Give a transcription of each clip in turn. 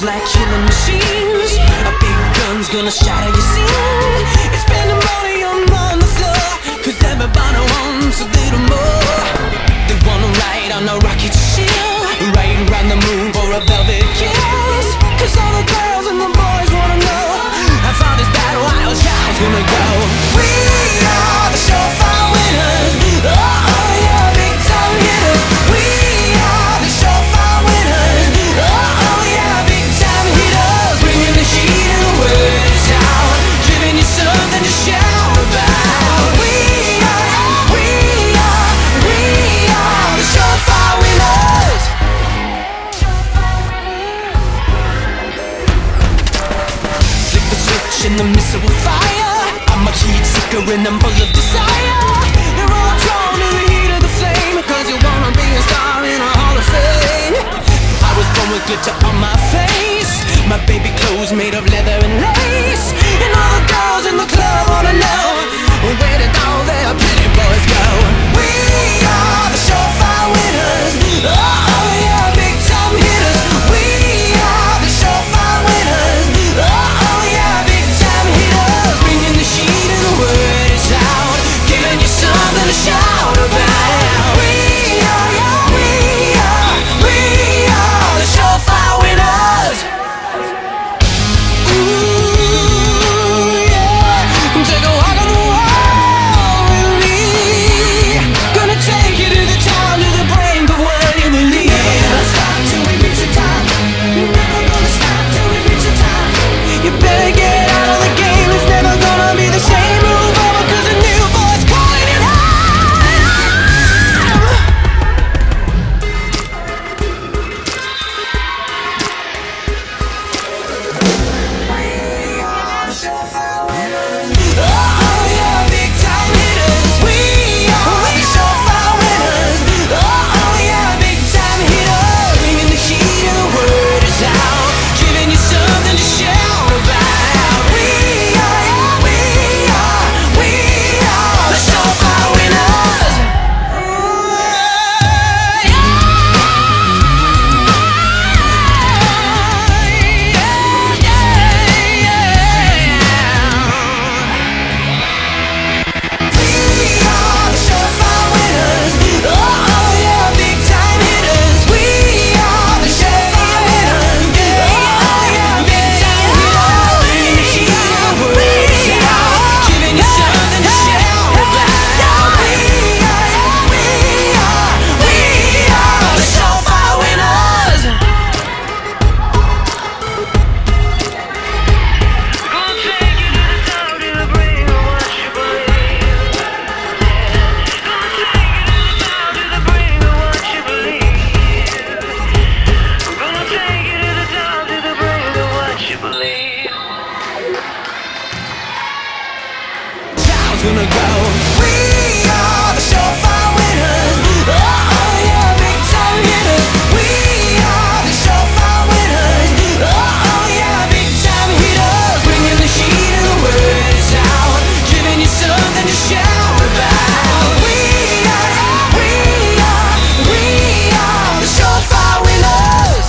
like killing machines. A big gun's gonna shatter your scene. It's spending money on the floor, cause everybody wants a little more. They wanna ride on a rocket ship, right around the moon for a velvet kiss. Cause all the girls and the boys wanna know how far this bad wild child's gonna go. We are the surefire winners. Oh yeah, big time hitters. We are the surefire winners. Oh yeah, big time hitters. Bringing the heat and the words out, giving you something to shout about. We are the surefire winners. Flick the switch and the missile will fire. I'm a heat seeker and I'm full of desire. You're all drawn to the heat of the flame, cause you wanna be a star in a hall of fame. I was born with glitter on my face, my baby clothes made of leather and lace. And all the girls in the club wanna know, where did all their pretty boys go? We are the surefire winners. Oh yeah, big time hitters. We are the surefire winners. Oh yeah, big time hitters. Bringing the heat and the word is out, giving you something to shout about. We are the surefire winners. Ooh yeah, take a walk on the wall with me. Gonna take you to the top, to the brink of what you believe. Never gonna stop till we reach the top. Never gonna stop till we reach the top. You better get out of the game, it's never gonna be the same. Move over, cause a new boy's calling it out. Oh yeah, big time hitters. We are the surefire winners. Oh yeah, big time hitters. Bringing the heat and the word is out, giving you something to shout about. We are the surefire winners. Gonna go. We are the surefire winners. Oh yeah, big time hitters. We are the surefire winners. Oh yeah, big time hitters. Bringing the heat and the words out, giving you something to shout about. We are the surefire winners.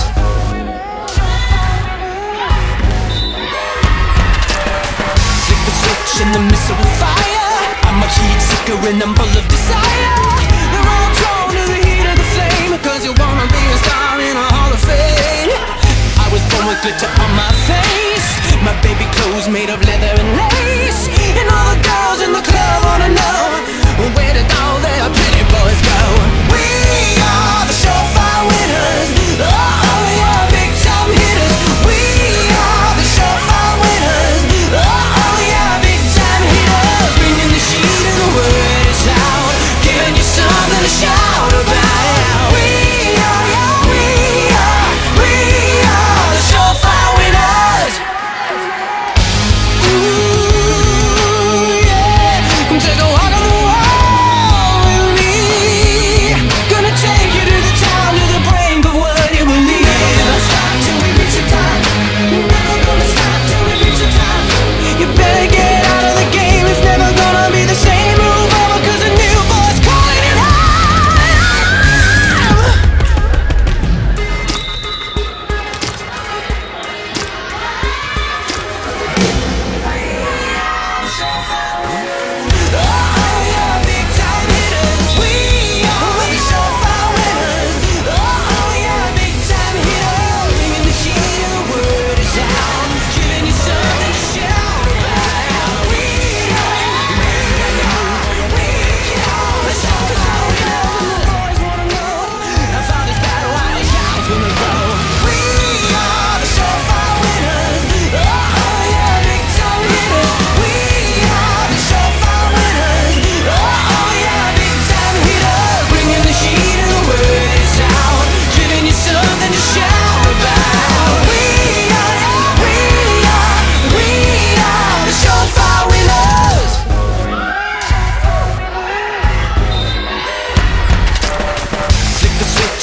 Flick the switch and the missile will fire. I'm a heat seeker and I'm full of desire. You're all drawn to the heat of the flame, cause you wanna be a star in a hall of fame. I was born with glitter on my face, my baby clothes made of leather and lace. And all the girls in the club wanna know, where did all their pretty boys go? We are the surefire winners. Oh yeah, big time hitters. We are the surefire winners. Oh yeah, big time hitters. Bringing the heat and the word is out, giving you something to shout about. We are the surefire winners. Ooh yeah,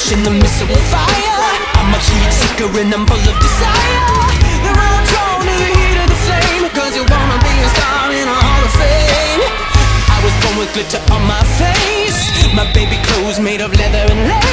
switch in the midst of a fire. I'm a heat seeker and I'm full of desire. You're all drawn to the heat of the flame, cause you wanna be a star in a hall of fame. I was born with glitter on my face, my baby clothes made of leather and lace.